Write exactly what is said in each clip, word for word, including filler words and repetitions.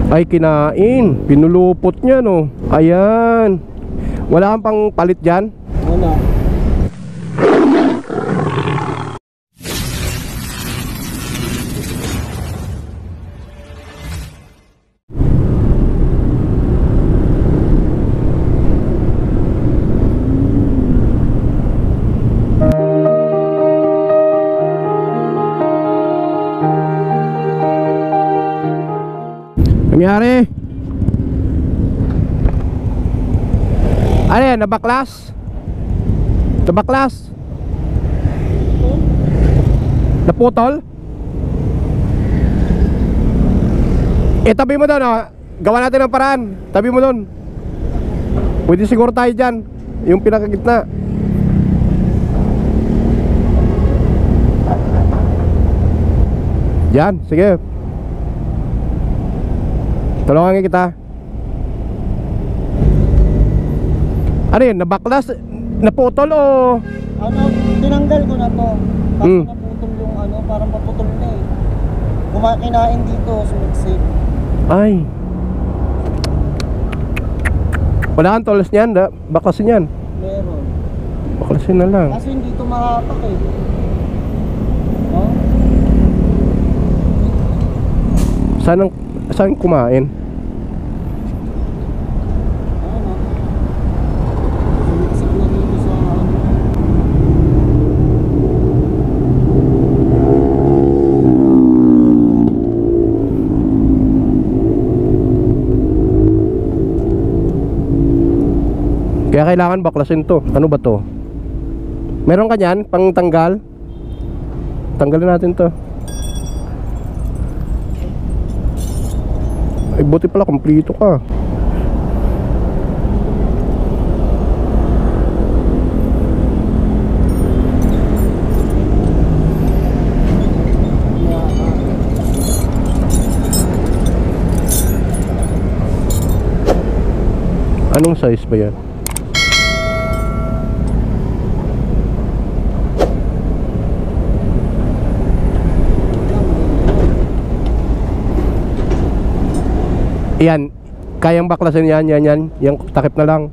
Ay, kinain. Pinulupot niya, no. Ayan. Wala kang pang palit dyan? Wala. Nangyari? Ano yan? Nabaklas? Nabaklas? Naputol? Eh, tabi mo doon, oh. Gawa natin ng paraan. Tabi mo doon. Pwede siguro tayo dyan. Yung pinakagitna. Dyan, sige. Tulungan kita. Ano yun? Nabaklas? Naputol o? Ano, tinanggal ko na to. Tapos Hmm. naputol yung ano, parang paputol na eh. Kumakinain dito, sumiksik. Ay. Wala kang tolos niyan, da? Baklasin yan. Meron. Baklasin na lang. Kaso hindi ito mahapak eh. No? Saan ang, saan kumain? Ano? Sumiksik na dito sa ano. Kaya kailangan baklasin to. Ano ba to? Meron ka niyan? Pang tanggal? Tanggalin natin to. Ay, buti pala, kompleto ka. Anong size ba yan? Yan, kayang baklasin yan, yan, yan. Yung takip na lang.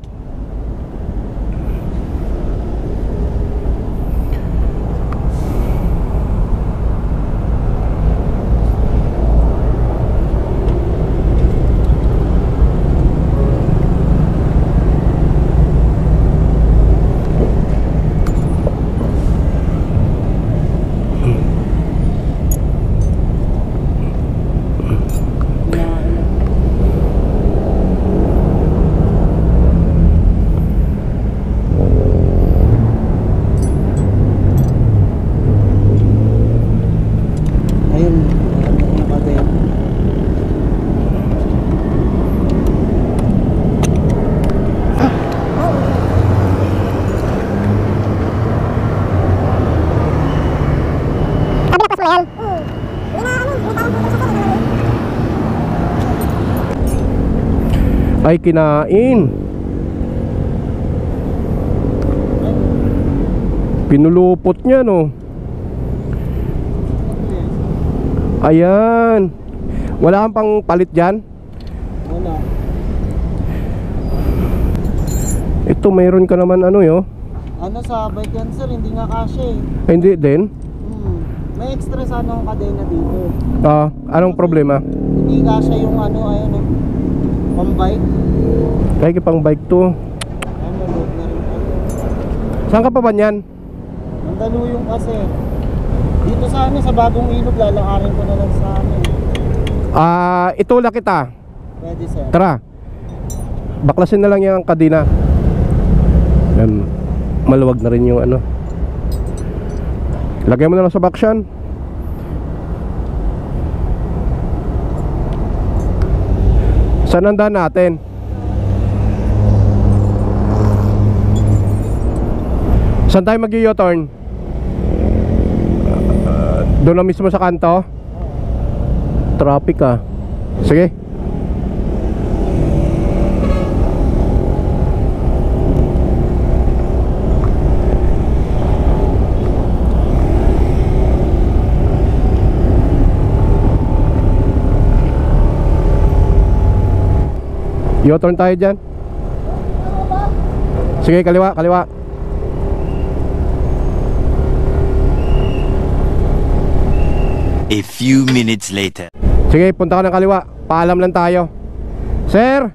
Ayun, nakadaya. Kabilapas mo yan. Ay, kinain. Pinulupot niya, no. Ayan. Wala kang pang palit dyan? Wala. Ito, mayroon ka naman ano yo. Ano sa bike yan sir, hindi nga kasya eh. Ay, hindi din. Hmm. May extra sana akong kadena dito. Ah, anong problema? Hindi kasya yung ano, ayun eh. Pang-bike. Kaya pang bike to. Ano, load na rin po. Saan ka pa ba niyan? Mandaluyong kasi. Dito sa amin, sa bagong ilog, lalakarin ko na lang sa amin. Ah, itulak kita. Pwede sir. Tara. Baklasin na lang yung kadena. Yan. Maluwag na rin yung ano. Lagay mo na lang sa baksyan. Saan ang daan natin? Saan tayo mag-u-turn? Uh, doon na mismo sa kanto? Traffic ah. Sige. U-turn tayo dyan. Sige, kaliwa, kaliwa. A few minutes later. Sige, punta ka ng kaliwa. Paalam lang tayo. Sir!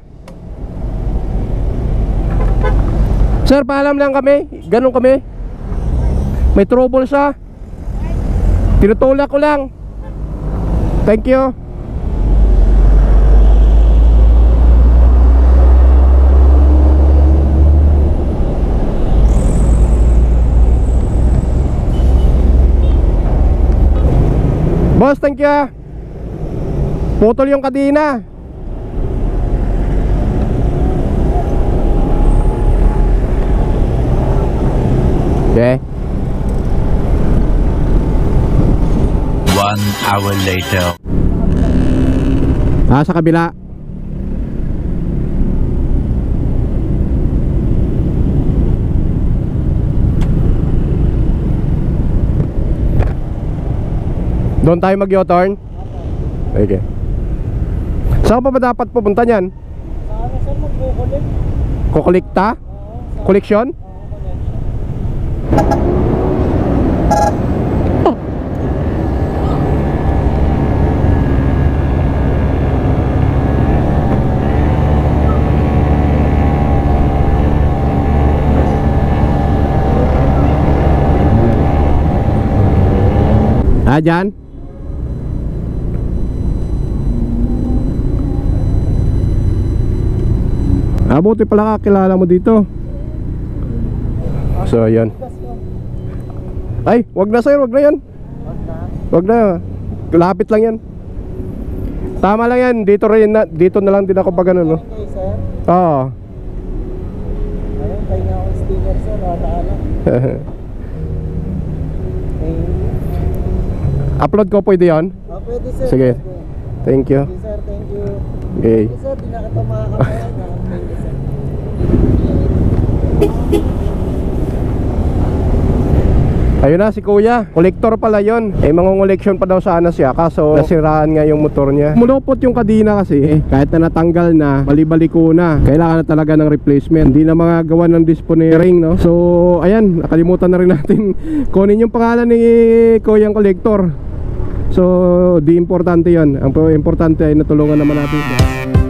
Sir, paalam lang kami. Ganon kami. May trouble siya. Tinutulak ko lang. Thank you. Boss, thank you. Putol yung kadena. Okay. One hour later. Ah, sa kabila. Doon tayo mag-U-turn? Okay. Saan pa ba dapat pupunta niyan? Sa ano sir, magkukulit? Kukulikta? Oo, sa... Koleksyon? Oo, collection. Ah, dyan? Ah, buti pala kakilala mo dito. So, yun. Ay, wag na sir, wag na yan. Wag na. Lapit lang yan. Tama lang yan, dito rin na, dito na lang din ako pag ano, no? Okay sir. Oo. Ayun, tayo nga ako sticker sir. Wala na. Upload ko pwede yan? Oh, pwede sir. Sige. Pwede. Thank you. Sige sir, thank you. Okay. Thank you sir, di na kita makakapayan. Thank you sir. Ayun na si kuya, kolektor pala yon. Eh mangungoleksyon pa daw sana siya, kaso nasiraan nga yung motor niya. Mulupot yung kadena kasi eh, kahit na natanggal na, bali-baliko na, kailangan na talaga ng replacement. Hindi na magagawa ng disponering, no? So ayan, nakalimutan na rin natin kunin yung pangalan ni kuyang kolektor. So di importante yon. Ang importante ay natulungan naman natin siya.